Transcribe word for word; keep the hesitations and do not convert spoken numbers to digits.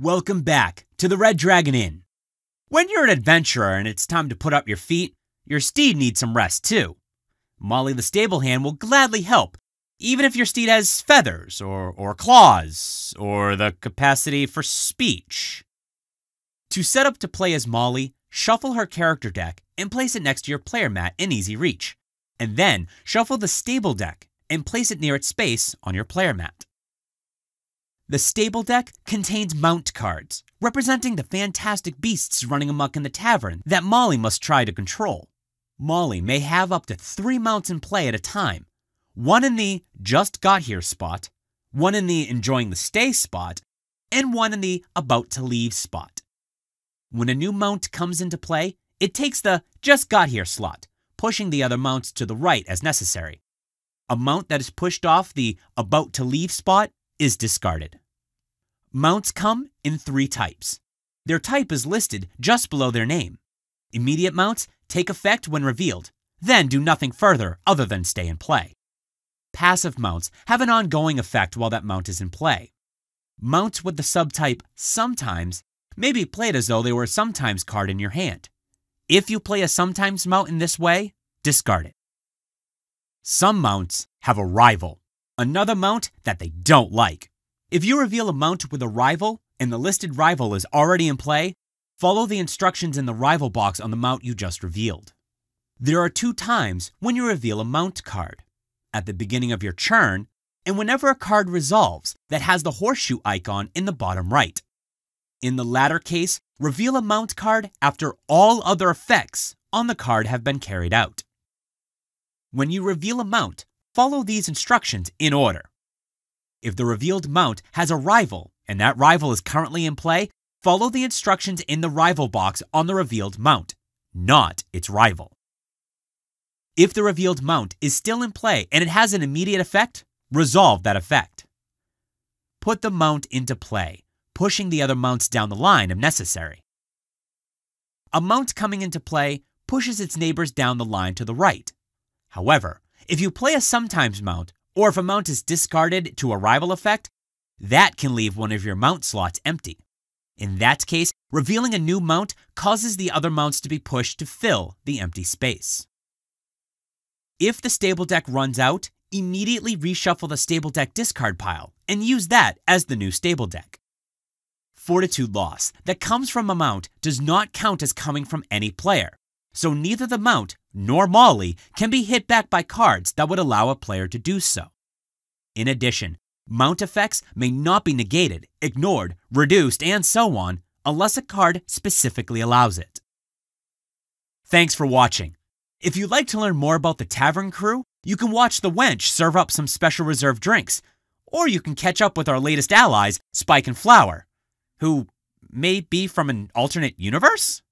Welcome back to the Red Dragon Inn. When you're an adventurer and it's time to put up your feet, your steed needs some rest too. Molly the stable hand will gladly help, even if your steed has feathers or, or claws or the capacity for speech. To set up to play as Molly, shuffle her character deck and place it next to your player mat in easy reach, and then shuffle the stable deck and place it near its space on your player mat. The stable deck contains mount cards, representing the fantastic beasts running amok in the tavern that Molly must try to control. Molly may have up to three mounts in play at a time, one in the just got here spot, one in the enjoying the stay spot, and one in the about to leave spot. When a new mount comes into play, it takes the just got here slot, pushing the other mounts to the right as necessary. A mount that is pushed off the about to leave spot is discarded. Mounts come in three types. Their type is listed just below their name. Immediate mounts take effect when revealed, then do nothing further other than stay in play. Passive mounts have an ongoing effect while that mount is in play. Mounts with the subtype sometimes may be played as though they were a sometimes card in your hand. If you play a sometimes mount in this way, discard it. Some mounts have a rival, another mount that they don't like. If you reveal a mount with a rival and the listed rival is already in play, follow the instructions in the rival box on the mount you just revealed. There are two times when you reveal a mount card: at the beginning of your turn, and whenever a card resolves that has the horseshoe icon in the bottom right. In the latter case, reveal a mount card after all other effects on the card have been carried out. When you reveal a mount, follow these instructions in order. If the revealed mount has a rival and that rival is currently in play, follow the instructions in the rival box on the revealed mount, not its rival. If the revealed mount is still in play and it has an immediate effect, resolve that effect. Put the mount into play, pushing the other mounts down the line if necessary. A mount coming into play pushes its neighbors down the line to the right. However, if you play a sometimes mount, or if a mount is discarded to a rival effect, that can leave one of your mount slots empty. In that case, revealing a new mount causes the other mounts to be pushed to fill the empty space. If the stable deck runs out, immediately reshuffle the stable deck discard pile and use that as the new stable deck. Fortitude loss that comes from a mount does not count as coming from any player, so neither the mount nor Molly can be hit back by cards that would allow a player to do so. In addition, mount effects may not be negated, ignored, reduced, and so on unless a card specifically allows it. Thanks for watching. If you'd like to learn more about the Tavern Crew, you can watch the Wench serve up some special reserve drinks, or you can catch up with our latest allies, Spike and Flower, who may be from an alternate universe?